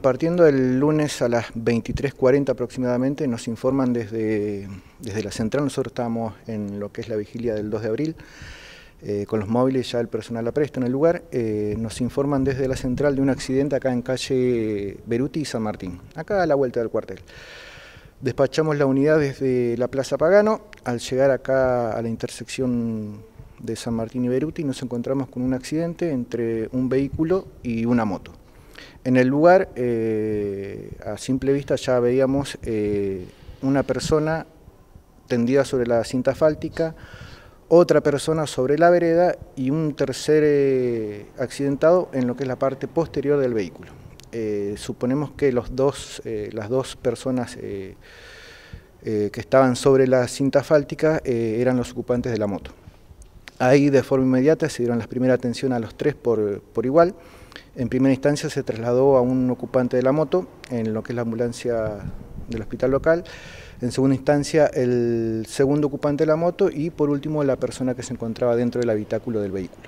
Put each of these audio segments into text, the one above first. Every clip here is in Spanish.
Partiendo del lunes a las 23:40 aproximadamente, nos informan desde la central. Nosotros estábamos en lo que es la vigilia del 2 de abril, con los móviles, ya el personal apresta en el lugar. Nos informan desde la central de un accidente acá en calle Beruti y San Martín, acá a la vuelta del cuartel. Despachamos la unidad desde la Plaza Pagano. Al llegar acá a la intersección de San Martín y Beruti, nos encontramos con un accidente entre un vehículo y una moto. En el lugar, a simple vista ya veíamos una persona tendida sobre la cinta asfáltica, otra persona sobre la vereda y un tercer accidentado en lo que es la parte posterior del vehículo. Suponemos que las dos personas que estaban sobre la cinta asfáltica eran los ocupantes de la moto. Ahí de forma inmediata se dieron las primeras atención a los tres por igual. En primera instancia se trasladó a un ocupante de la moto en lo que es la ambulancia del hospital local. En segunda instancia el segundo ocupante de la moto y por último la persona que se encontraba dentro del habitáculo del vehículo.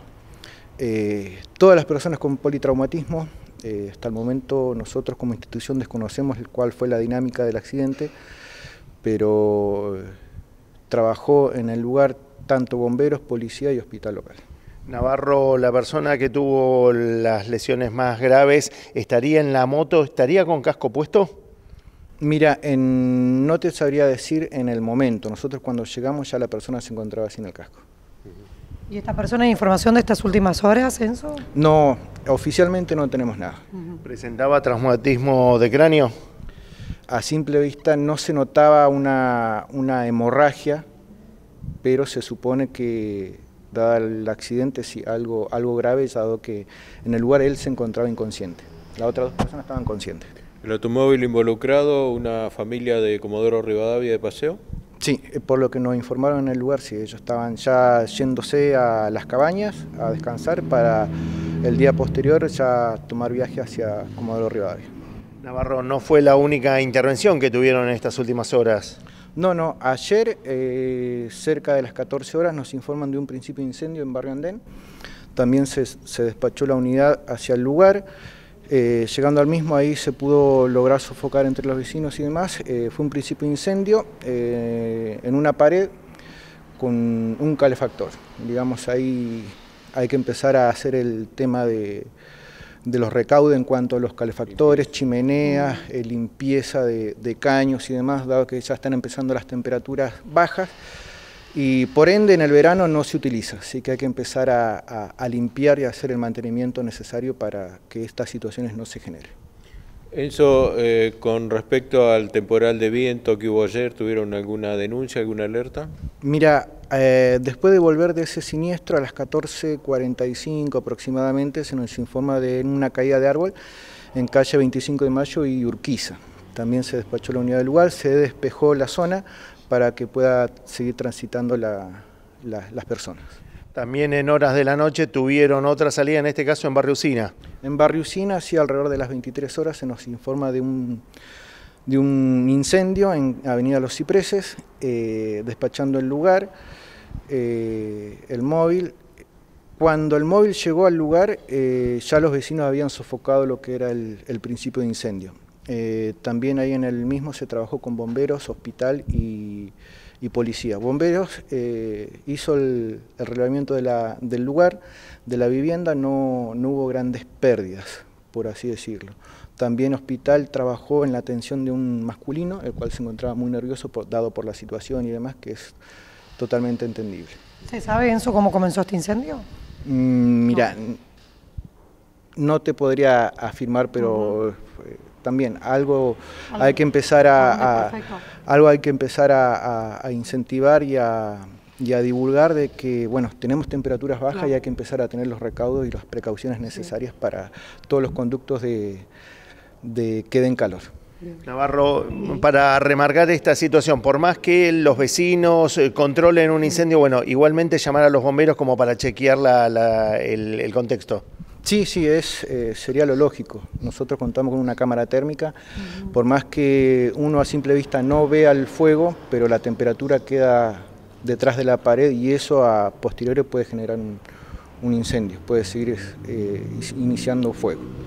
Todas las personas con politraumatismo, hasta el momento nosotros como institución desconocemos cuál fue la dinámica del accidente, pero trabajó en el lugar tanto bomberos, policía y hospital local. Navarro, la persona que tuvo las lesiones más graves, ¿estaría en la moto, estaría con casco puesto? Mira, no te sabría decir en el momento. Nosotros cuando llegamos ya la persona se encontraba sin el casco. ¿Y esta persona hay información de estas últimas horas, Enzo? No, oficialmente no tenemos nada. ¿Presentaba traumatismo de cráneo? A simple vista no se notaba una hemorragia, pero se supone que, dado el accidente, sí, algo grave, dado que en el lugar él se encontraba inconsciente. Las otras dos personas estaban conscientes. ¿El automóvil involucrado, una familia de Comodoro Rivadavia de paseo? Sí, por lo que nos informaron en el lugar, sí, ellos estaban ya yéndose a las cabañas a descansar para el día posterior ya tomar viaje hacia Comodoro Rivadavia. Navarro, ¿no fue la única intervención que tuvieron en estas últimas horas? No, ayer cerca de las 14 horas nos informan de un principio de incendio en Barrio Andén. También se despachó la unidad hacia el lugar. Llegando al mismo, ahí se pudo lograr sofocar entre los vecinos y demás. Fue un principio de incendio en una pared con un calefactor. Digamos, ahí hay que empezar a hacer el tema de los recaudos en cuanto a los calefactores, chimeneas, limpieza de caños y demás, dado que ya están empezando las temperaturas bajas y por ende en el verano no se utiliza, así que hay que empezar a limpiar y a hacer el mantenimiento necesario para que estas situaciones no se generen. Enzo, con respecto al temporal de viento que hubo ayer, ¿tuvieron alguna denuncia, alguna alerta? Mira, después de volver de ese siniestro, a las 14:45 aproximadamente, se nos informa de una caída de árbol en calle 25 de Mayo y Urquiza. También se despachó la unidad del lugar, se despejó la zona para que pueda seguir transitando las personas. También en horas de la noche tuvieron otra salida, en este caso en Barrio Usina. En Barrio Usina, sí, alrededor de las 23 horas, se nos informa de un incendio en Avenida Los Cipreses, despachando el lugar, el móvil. Cuando el móvil llegó al lugar, ya los vecinos habían sofocado lo que era el principio de incendio. También ahí en el mismo se trabajó con bomberos, hospital y policía. Bomberos hizo el relevamiento del lugar, de la vivienda, no hubo grandes pérdidas, por así decirlo. También hospital trabajó en la atención de un masculino, el cual se encontraba muy nervioso dado por la situación y demás, que es totalmente entendible. ¿Se sabe, Enzo, cómo comenzó este incendio? Mira, no te podría afirmar, pero también algo hay que empezar a incentivar y a divulgar de que, bueno, tenemos temperaturas bajas, claro, y hay que empezar a tener los recaudos y las precauciones necesarias, sí, para todos los conductos que den calor. Navarro, para remarcar esta situación, por más que los vecinos controlen un incendio, bueno, igualmente llamar a los bomberos como para chequear el contexto. Sí, sería lo lógico. Nosotros contamos con una cámara térmica, por más que uno a simple vista no vea el fuego, pero la temperatura queda detrás de la pared y eso a posteriori puede generar un incendio, puede seguir iniciando fuego.